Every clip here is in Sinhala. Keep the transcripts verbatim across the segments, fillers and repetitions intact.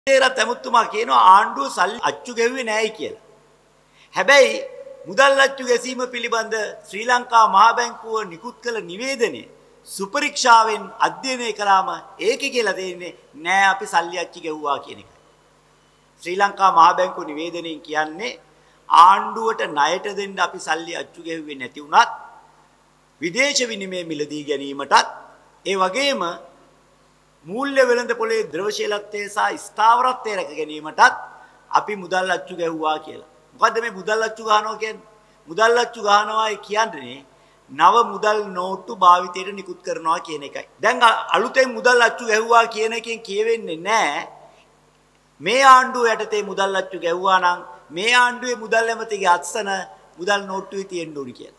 ඒරත් ඇමතුමා කියනවා ආණ්ඩුව සල්ලි අච්චු ගෙව්වේ නැහැ කියලා. හැබැයි මුදල් අච්චු ගැසීම පිළිබඳ ශ්‍රී ලංකා මහා බැංකුව නිකුත් කළ නිවේදනය සුපරීක්ෂාවෙන් අධ්‍යයනය කළාම ඒකේ කියලා දෙන්නේ නෑ අපි සල්ලි අච්චු ගෙව්වා කියන එකයි. ශ්‍රී ලංකා මහා බැංකුව නිවේදනයෙන් කියන්නේ ආණ්ඩුවට ණයට දෙන්න අපි සල්ලි අච්චු ගෙව්වේ නැති වුණත් විදේශ විනිමය මිලදී ගැනීමටත් ඒ වගේම මූල්‍ය වෙළඳ පොලේ ද්‍රවශීලත්වය සහ ස්ථාවරත්වය රැක ගැනීමටත් අපි මුදල් අච්චු ගැහුවා කියලා. මොකද්ද මේ මුදල් අච්චු ගහනවා කියන්නේ? මුදල් අච්චු ගහනවා කියන්නේ නව මුදල් නෝට්ටු භාවිතයට නිකුත් කරනවා කියන එකයි. දැන් අලුතෙන් මුදල් අච්චු ගැහුවා කියන එකෙන් කියවෙන්නේ නැහැ මේ ආණ්ඩුව යටතේ මුදල් අච්චු ගැහුවා නම් මේ ආණ්ඩුවේ මුදල් ඇමතිගේ අත්සන මුදල් නෝට්ටුවේ තියෙන්න ඕනි කියලා.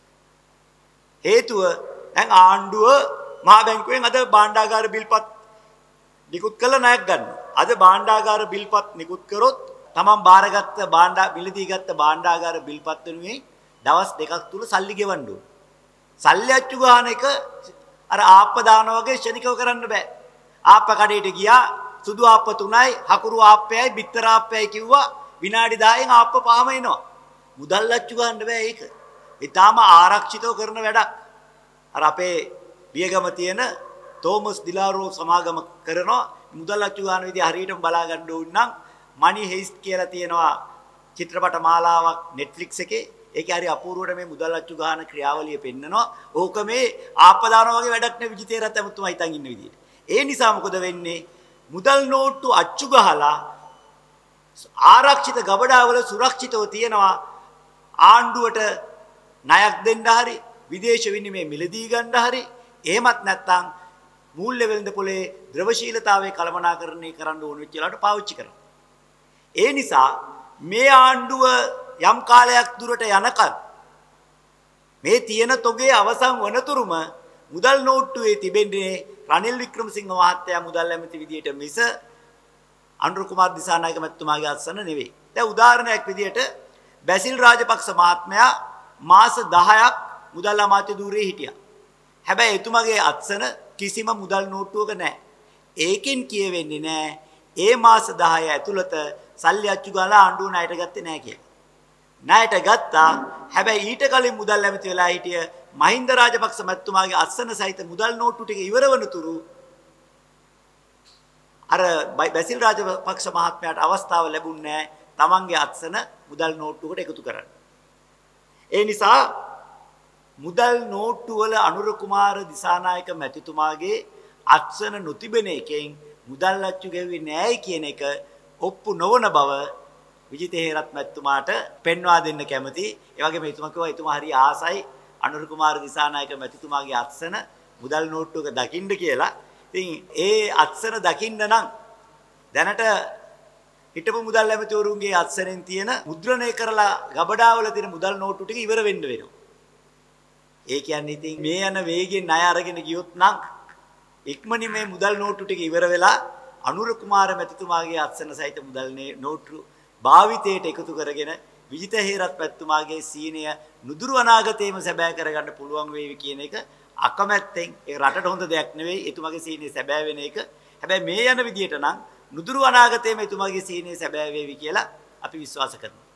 හේතුව දැන් ආණ්ඩුව මහා බැංකුවෙන් අද භාණ්ඩාගාර බිල්පත් නිකුත් කළ ණයක් ගන්නවා. අද භාණ්ඩාගාර බිල්පත් නිකුත් කරොත් තමන් බාරගත්ත භාණ්ඩා මිලදී ගත්ත භාණ්ඩාගාර බිල්පත් වෙනුවෙන් දවස් දෙකක් තුල සල්ලි ගෙවන්න ඕන. සල්ලි අච්චු ගන්න එක අර ආප්ප දානවා වගේ ශනිකව කරන්න බෑ. ආප්ප කඩේට ගියා සුදු ආප්ප තුනයි හකුරු ආප්පයයි බිත්තර ආප්පයයි කිව්වා විනාඩි දහයෙන් ආප්ප පහම එනවා. මුදල් අච්චු ගන්න බෑ ඒක. ඒ තාම ආරක්ෂිතව කරන වැඩක්. අර අපේ බියගම තියෙන තෝමස් දිලාරෝ සමාගම කරනවා මුදල් අච්චු ගන්න විදිහ හරියටම බලා ගන්න ඕන නම් මනි හෙයිස්ට් කියලා තියෙනවා චිත්‍රපට මාලාවක් Netflix එකේ. ඒකේ හරි අපූර්වට මේ මුදල් අච්චු ගන්න ක්‍රියාවලිය පෙන්නනවා. ඕක මේ ආපදානවා වගේ වැඩක් නෙවෙයි විජිතේරත් ඇමතුමා හිතන් ඉන්න විදිහට. ඒ නිසා මොකද වෙන්නේ? මුදල් නෝට්ටු අච්චු ගහලා ආරක්ෂිත ගබඩාවල සුරක්ෂිතව තියෙනවා ආණ්ඩුවට ණයක් දෙන්න හරි විදේශ විනිමය මිලදී ගන්න හරි එහෙමත් නැත්නම් මූල්‍ය වෙළඳ පොලේ ද්‍රවශීලතාවයේ කළමනාකරණය කරන්න ඕන වෙච්ච වෙලාවට පාවිච්චි කරනවා. ඒ නිසා මේ ආණ්ඩුව යම් කාලයක් දුරට යනකම් මේ තියෙන තොගේ අවසන් වනතුරුම මුදල් නෝට්ටුවේ තිබෙන්නේ රනිල් වික්‍රමසිංහ මහත්තයා මුදල් ඇමති විදියට මිස අනුර කුමාර දිසානායක මැතිතුමාගේ අත්සන නෙවෙයි. දැන් උදාහරණයක් විදියට බැසිල් රාජපක්ෂ මහත්මයා මාස දහයක් මුදල් අමාත්‍ය ධූරයේ හිටියා. හැබැයි එතුමාගේ අත්සන කිසිම මුදල් නෝට්ටුවක නැහැ. ඒකෙන් කියවෙන්නේ නැහැ ඒ මාස දහය ඇතුළත සල්ලි අච්චු ගාලා ආණ්ඩුව ණයට ගත්තේ නැහැ කියලා. ණයට ගත්තා. හැබැයි ඊට කලින් මුදල් ඇමති වෙලා හිටිය මහින්ද රාජපක්ෂ මැතිතුමාගේ අත්සන සහිත මුදල් නෝට්ටු ටික ඉවර වනතුරු අර බැසිල් රාජපක්ෂ මහත්මයාට අවස්ථාව ලැබුණේ නැහැ තමන්ගේ අත්සන මුදල් නෝට්ටුවකට එකතු කරන්න. ඒ නිසා මුදල් නෝට්ටු වල අනුර කුමාර දිසානායක මැතිතුමාගේ අත්සන නොතිබෙන එකෙන් මුදල් අච්චු ගෙව්වේ නැහැ කියන එක ඔප්පු නොවන බව විජිත හේරත් මැතිතුමාට පෙන්වා දෙන්න කැමති. ඒ වගේම එතුමා කිව්වා එතුමා හරි ආසයි අනුර කුමාර දිසානායක මැතිතුමාගේ අත්සන මුදල් නෝට්ටුවක දකින්න කියලා. ඉතින් ඒ අත්සන දකින්න නම් දැනට හිටපු මුදල් ඇමතිවරුන්ගේ අත්සනෙන් තියෙන මුද්‍රණය කරලා ගබඩාවල තියෙන මුදල් නෝට්ටු ටික ඉවර වෙන්න වෙනවා. ඒ කියන්නේ ඉතින් මේ යන වේගෙන් ණය අරගෙන ගියොත් නම් ඉක්මනින් මේ මුදල් නෝට්ටු ටික ඉවර වෙලා අනුර කුමාර මැතිතුමාගේ අත්සන සහිත මුදල් නෝට්ටු භාවිතයට එකතු කරගෙන විජිත හේරත් මැතිතුමාගේ සීනය නුදුරු අනාගතයේම සැබෑ කරගන්න පුළුවන් වේවි කියන එක අකමැත්තෙන් ඒ රටට හොඳ දෙයක් නෙවෙයි එතුමාගේ සීනය සැබෑ වෙන එක. හැබැයි මේ යන විදියට නම් නුදුරු අනාගතයේම එතුමාගේ සීනය සැබෑ වේවි කියලා අපි විශ්වාස කරනවා.